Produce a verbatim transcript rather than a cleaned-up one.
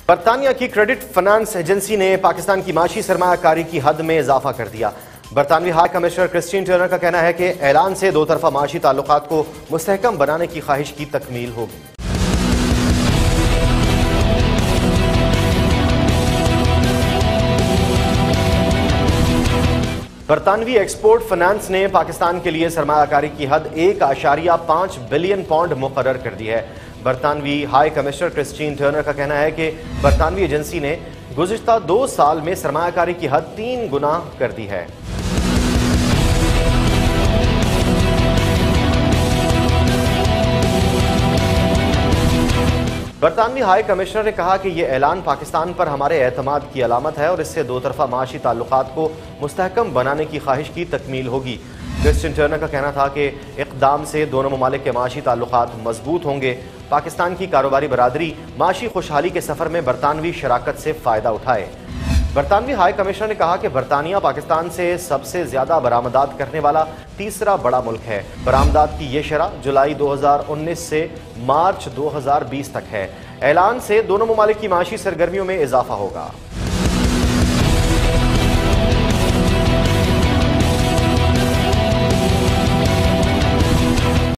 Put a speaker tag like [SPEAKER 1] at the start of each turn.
[SPEAKER 1] बरतानिया की credit finance agency ने पाकिस्तान की माशी सरमायाकारी की हद में इजाफा कर दिया। बरतानवी हाई कमिश्नर क्रिस्टीन टर्नर का कहना है कि ऐलान से दो तरफा माशी ताल्लुकात को मुस्तहकम बनाने की ख्वाहिश की तकमील होगी। बरतानवी एक्सपोर्ट फाइनेंस ने पाकिस्तान के लिए सरमायाकारी की हद एक आशारिया पांच बिलियन पाउंड मुकर्रर कर दी है। बरतानवी हाई कमिश्नर क्रिस्टीन टर्नर का कहना है कि बरतानवी एजेंसी ने गुज़िश्ता दो साल में सरमायाकारी की हद तीन गुना कर दी है। बरतानवी हाई कमिश्नर ने कहा कि यह ऐलान पाकिस्तान पर हमारे एतमाद की अलामत है और इससे दो तरफा माशी ताल्लुकात को मुस्तहकम बनाने की ख्वाहिश की तकमील होगी। क्रिस्टीन टर्नर का कहना था कि इक़दाम से दोनों ममालिक के माशी ताल्लुकात मजबूत होंगे। पाकिस्तान की कारोबारी बरादरी माशी खुशहाली के सफ़र में बरतानवी शराकत से फ़ायदा उठाए। बरतानवी हाई कमिश्नर ने कहा कि बरतानिया पाकिस्तान से सबसे ज्यादा बरामदात करने वाला तीसरा बड़ा मुल्क है। बरामदात की यह शरह जुलाई दो हजार उन्नीस से मार्च दो हजार बीस तक है। ऐलान से दोनों ममालिक की माशी सरगर्मियों में इजाफा होगा।